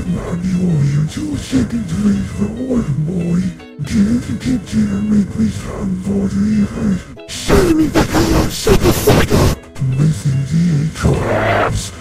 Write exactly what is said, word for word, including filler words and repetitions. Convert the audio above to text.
I'll be on you two seconds late for order, boy. Can't you get there, make me some for the earth. Shut me the hell up, shut the fuck up! Listen to the crabs.